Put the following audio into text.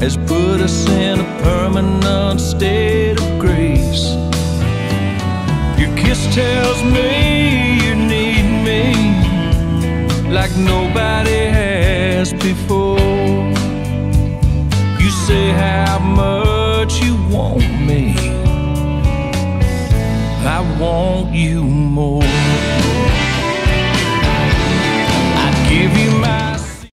has put us in a permanent state of grace. Your kiss tells me you need me like nobody has before. You say how much you want me, I want you more.